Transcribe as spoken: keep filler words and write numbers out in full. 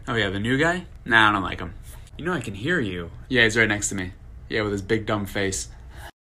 Oh yeah, the new guy? Nah, I don't like him. You know I can hear you. Yeah, he's right next to me. Yeah, with his big dumb face.